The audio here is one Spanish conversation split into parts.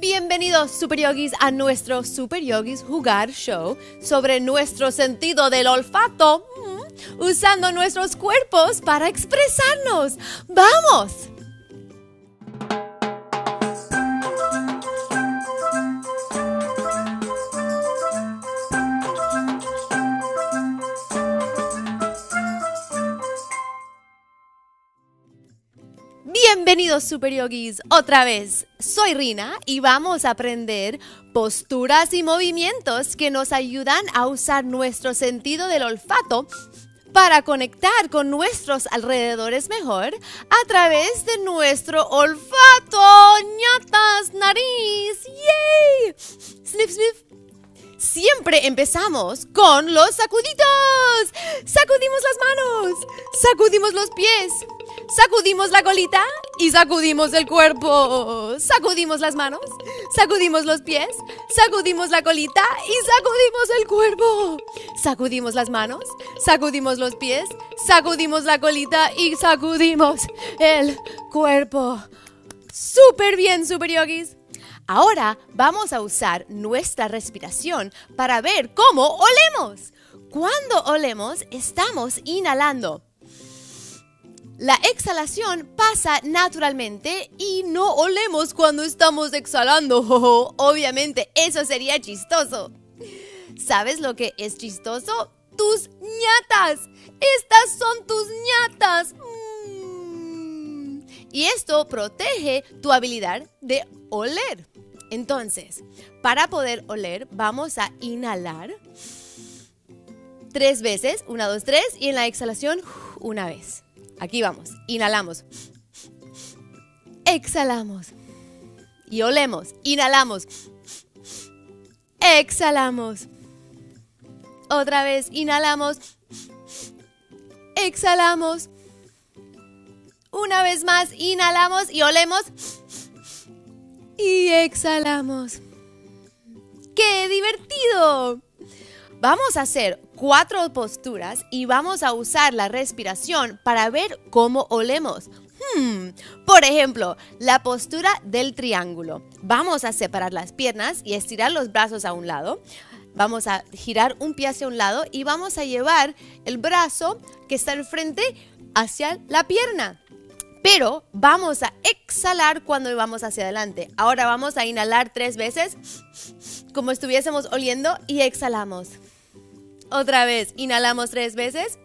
Bienvenidos Super Yogis a nuestro Super Yogis Jugar Show sobre nuestro sentido del olfato, usando nuestros cuerpos para expresarnos. ¡Vamos! Bienvenidos Super Yogis, otra vez, soy Rina y vamos a aprender posturas y movimientos que nos ayudan a usar nuestro sentido del olfato para conectar con nuestros alrededores mejor a través de nuestro olfato. ¡Ñatas, nariz! ¡Yay! ¡Sniff, sniff! Siempre empezamos con los sacuditos. Sacudimos las manos, sacudimos los pies, sacudimos la colita y sacudimos el cuerpo. Sacudimos las manos, sacudimos los pies, sacudimos la colita y sacudimos el cuerpo. Sacudimos las manos, sacudimos los pies, sacudimos la colita y sacudimos el cuerpo. ¡Súper bien, Super Yogis! Ahora vamos a usar nuestra respiración para ver cómo olemos. Cuando olemos, estamos inhalando. La exhalación pasa naturalmente y no olemos cuando estamos exhalando. Obviamente, eso sería chistoso. ¿Sabes lo que es chistoso? ¡Tus ñatas! ¡Estas son tus ñatas! Y esto protege tu habilidad de oler. Entonces, para poder oler, vamos a inhalar 3 veces. 1, 2, 3. Y en la exhalación, una vez. Aquí vamos. Inhalamos. Exhalamos. Y olemos. Inhalamos. Exhalamos. Otra vez. Inhalamos. Exhalamos. Una vez más. Inhalamos y olemos. Y exhalamos. ¡Qué divertido! Vamos a hacer 4 posturas y vamos a usar la respiración para ver cómo olemos. Por ejemplo, la postura del triángulo. Vamos a separar las piernas y estirar los brazos a un lado. Vamos a girar un pie hacia un lado y vamos a llevar el brazo que está enfrente hacia la pierna. Pero vamos a exhalar cuando vamos hacia adelante. Ahora vamos a inhalar 3 veces, como estuviésemos oliendo, y exhalamos. Otra vez, inhalamos 3 veces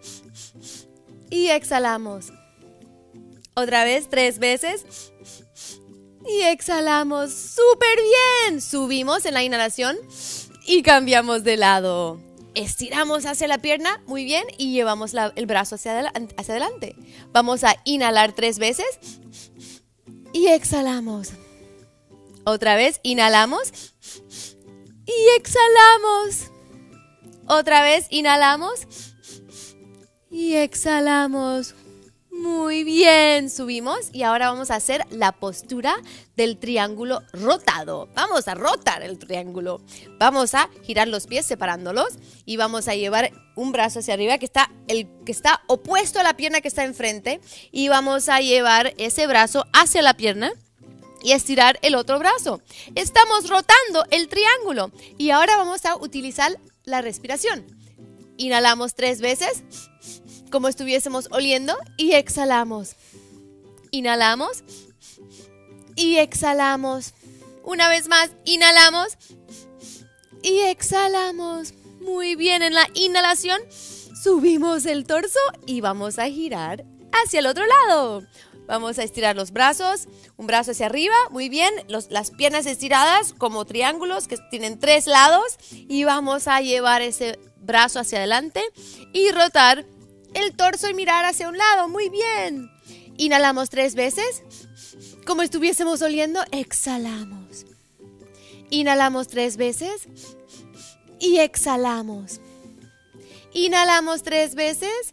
y exhalamos. Otra vez, 3 veces y exhalamos. ¡Súper bien! Subimos en la inhalación y cambiamos de lado. Estiramos hacia la pierna, muy bien, y llevamos el brazo hacia adelante. Vamos a inhalar 3 veces y exhalamos. Otra vez, inhalamos y exhalamos. Otra vez, inhalamos y exhalamos. Muy bien, subimos y ahora vamos a hacer la postura del triángulo rotado. Vamos a rotar el triángulo. Vamos a girar los pies separándolos y vamos a llevar un brazo hacia arriba que está opuesto a la pierna que está enfrente, y vamos a llevar ese brazo hacia la pierna y estirar el otro brazo. Estamos rotando el triángulo y ahora vamos a utilizar la respiración. Inhalamos 3 veces, como estuviésemos oliendo, y exhalamos. Inhalamos y exhalamos. Una vez más, inhalamos y exhalamos. Muy bien, en la inhalación subimos el torso y vamos a girar hacia el otro lado. Vamos a estirar los brazos, un brazo hacia arriba, muy bien, las piernas estiradas como triángulos que tienen 3 lados, y vamos a llevar ese brazo hacia adelante y rotar el torso y mirar hacia un lado. Muy bien. Inhalamos 3 veces, como estuviésemos oliendo. Exhalamos. Inhalamos 3 veces y exhalamos. Inhalamos 3 veces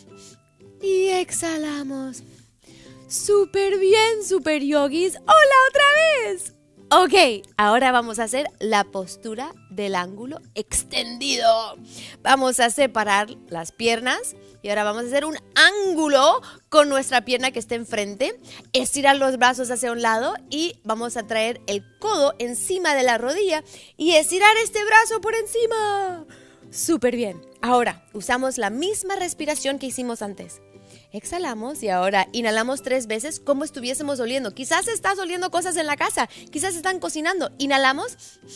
y exhalamos. Súper bien, Super Yogis. ¡Hola otra vez! Ok, ahora vamos a hacer la postura del ángulo extendido. Vamos a separar las piernas y ahora vamos a hacer un ángulo con nuestra pierna que esté enfrente. Estirar los brazos hacia un lado y vamos a traer el codo encima de la rodilla y estirar este brazo por encima. Súper bien. Ahora usamos la misma respiración que hicimos antes. Exhalamos y ahora inhalamos 3 veces como estuviésemos oliendo. Quizás estás oliendo cosas en la casa, quizás están cocinando. Inhalamos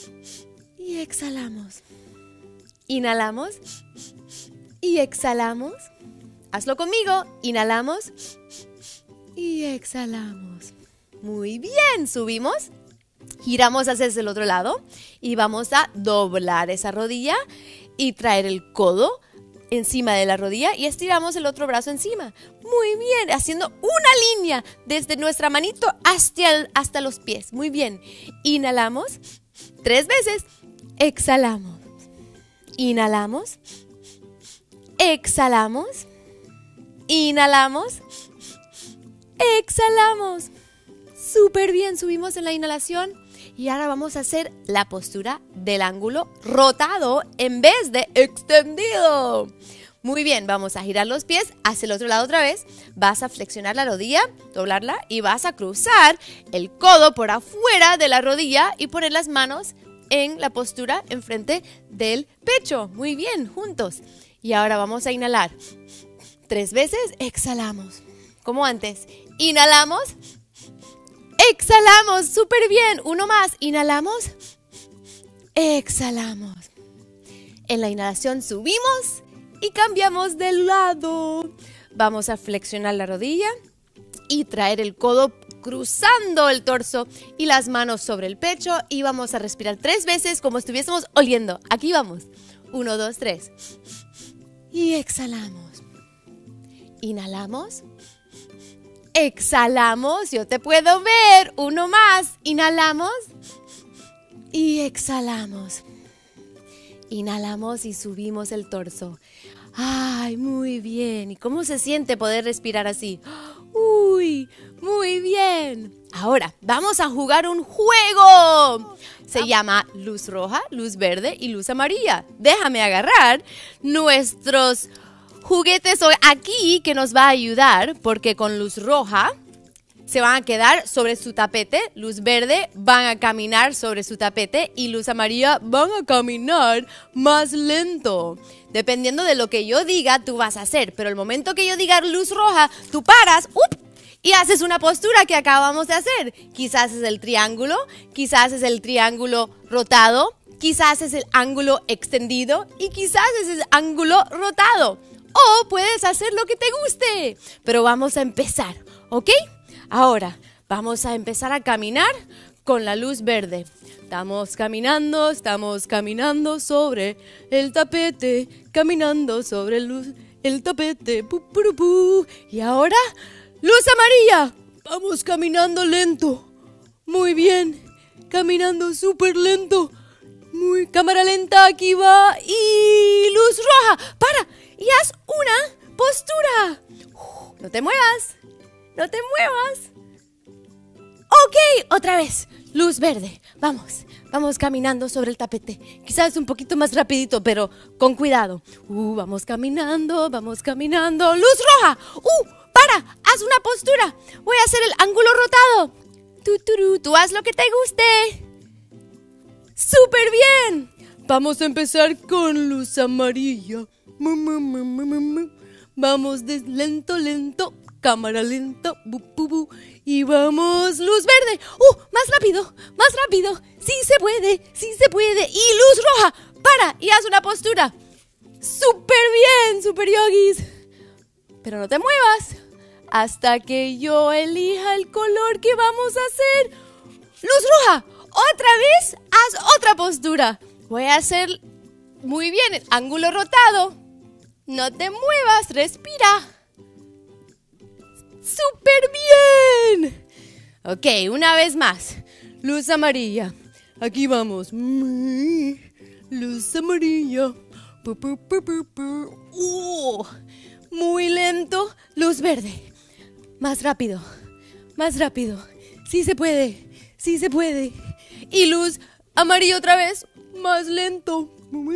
y exhalamos. Inhalamos y exhalamos. Hazlo conmigo. Inhalamos y exhalamos. Muy bien, subimos. Giramos hacia el otro lado y vamos a doblar esa rodilla y traer el codo encima de la rodilla y estiramos el otro brazo encima. Muy bien, haciendo una línea desde nuestra manito hasta los pies. Muy bien. Inhalamos 3 veces. Exhalamos. Inhalamos. Exhalamos. Inhalamos. Exhalamos. Súper bien, subimos en la inhalación. Y ahora vamos a hacer la postura del ángulo rotado en vez de extendido. Muy bien, vamos a girar los pies hacia el otro lado otra vez. Vas a flexionar la rodilla, doblarla y vas a cruzar el codo por afuera de la rodilla y poner las manos en la postura enfrente del pecho. Muy bien, juntos. Y ahora vamos a inhalar 3 veces, exhalamos. Como antes, inhalamos. Exhalamos, súper bien. Uno más, inhalamos. Exhalamos. En la inhalación subimos y cambiamos de lado. Vamos a flexionar la rodilla y traer el codo cruzando el torso y las manos sobre el pecho. Y vamos a respirar 3 veces como estuviésemos oliendo. Aquí vamos. 1, 2, 3. Y exhalamos. Inhalamos. Exhalamos, yo te puedo ver. Uno más. Inhalamos y exhalamos. Inhalamos y subimos el torso. Ay, muy bien. ¿Y cómo se siente poder respirar así? Uy, muy bien. Ahora, vamos a jugar un juego. Se llama luz roja, luz verde y luz amarilla. Déjame agarrar nuestros juguetes aquí que nos va a ayudar, porque con luz roja se van a quedar sobre su tapete, luz verde van a caminar sobre su tapete y luz amarilla van a caminar más lento. Dependiendo de lo que yo diga, tú vas a hacer, pero el momento que yo diga luz roja, tú paras y haces una postura que acabamos de hacer. Quizás es el triángulo, quizás es el triángulo rotado, quizás es el ángulo extendido y quizás es el ángulo rotado. O puedes hacer lo que te guste. Pero vamos a empezar, ¿ok? Ahora vamos a empezar a caminar con la luz verde. Estamos caminando sobre el tapete. Caminando sobre el tapete. Pu, pu, pu. Y ahora, luz amarilla. Vamos caminando lento. Muy bien. Caminando súper lento. Muy cámara lenta, aquí va. Y luz roja. Para. Y haz una postura. No te muevas. No te muevas. Ok, otra vez. Luz verde. Vamos caminando sobre el tapete. Quizás un poquito más rapidito, pero con cuidado. Vamos caminando. Luz roja. Para. Haz una postura. Voy a hacer el ángulo rotado. Tú haz lo que te guste. ¡Súper bien! Vamos a empezar con luz amarilla. Vamos lento, cámara lenta, y vamos, luz verde. Más rápido. Sí se puede. Y luz roja. Para y haz una postura. Súper bien, super yogis. Pero no te muevas hasta que yo elija el color que vamos a hacer. Luz roja. Otra vez, haz otra postura. Voy a hacer muy bien el ángulo rotado. No te muevas, respira. ¡Súper bien! Ok, una vez más. Luz amarilla. Aquí vamos. Luz amarilla. Muy lento. Luz verde. Más rápido. Sí se puede. Y luz amarillo otra vez, más lento.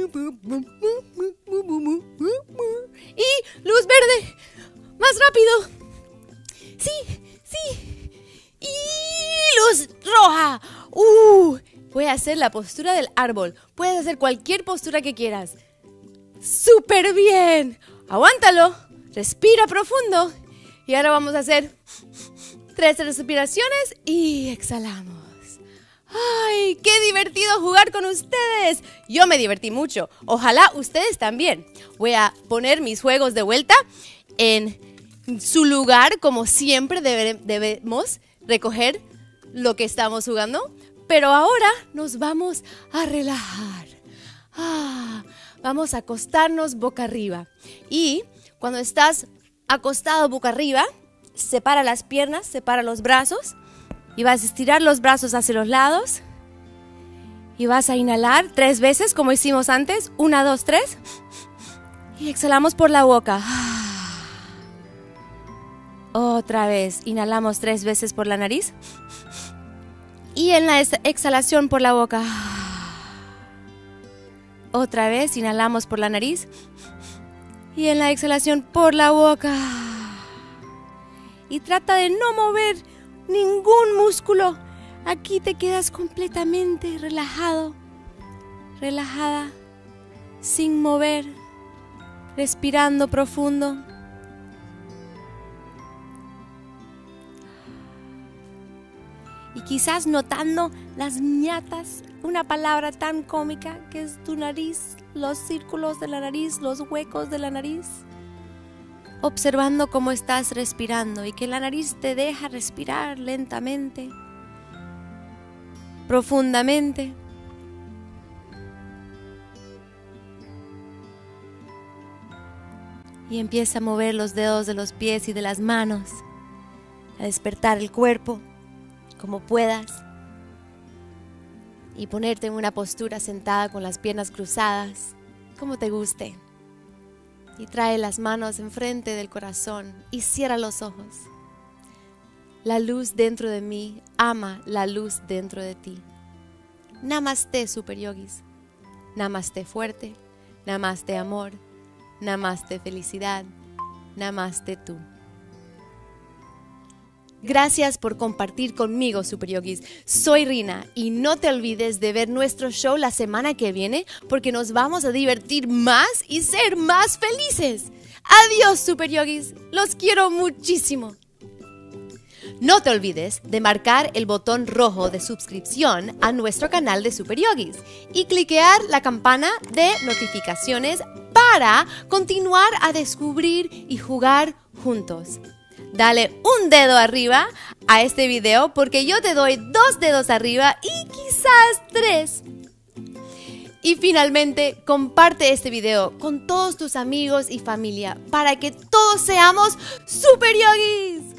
Y luz verde, más rápido. Sí, sí. Y luz roja. Voy a hacer la postura del árbol. Puedes hacer cualquier postura que quieras. ¡Súper bien! Aguántalo. Respira profundo. Y ahora vamos a hacer 3 respiraciones y exhalamos. ¡Ay, qué divertido jugar con ustedes! Yo me divertí mucho. Ojalá ustedes también. Voy a poner mis juegos de vuelta en su lugar. Como siempre debemos recoger lo que estamos jugando. Pero ahora nos vamos a relajar. Vamos a acostarnos boca arriba. Y cuando estás acostado boca arriba, separa las piernas, separa los brazos. Y vas a estirar los brazos hacia los lados. Y vas a inhalar 3 veces como hicimos antes. 1, 2, 3. Y exhalamos por la boca. Otra vez. Inhalamos 3 veces por la nariz. Y en la exhalación por la boca. Otra vez. Inhalamos por la nariz. Y en la exhalación por la boca. Y trata de no mover ningún músculo. Aquí te quedas completamente relajado, relajada, sin mover, respirando profundo. Y quizás notando las ñatas, una palabra tan cómica que es tu nariz, los círculos de la nariz, los huecos de la nariz. Observando cómo estás respirando y que la nariz te deja respirar lentamente, profundamente. Y empieza a mover los dedos de los pies y de las manos, a despertar el cuerpo como puedas y ponerte en una postura sentada con las piernas cruzadas, como te guste. Y trae las manos enfrente del corazón y cierra los ojos. La luz dentro de mí ama la luz dentro de ti. Namaste, Super Yogis. Namaste fuerte. Namaste amor. Namaste felicidad. Namaste tú. Gracias por compartir conmigo, Super Yogis. Soy Rina y no te olvides de ver nuestro show la semana que viene porque nos vamos a divertir más y ser más felices. Adiós, Super Yogis. Los quiero muchísimo. No te olvides de marcar el botón rojo de suscripción a nuestro canal de Super Yogis y cliquear la campana de notificaciones para continuar a descubrir y jugar juntos. Dale un dedo arriba a este video porque yo te doy 2 dedos arriba y quizás 3. Y finalmente, comparte este video con todos tus amigos y familia para que todos seamos Super Yogis.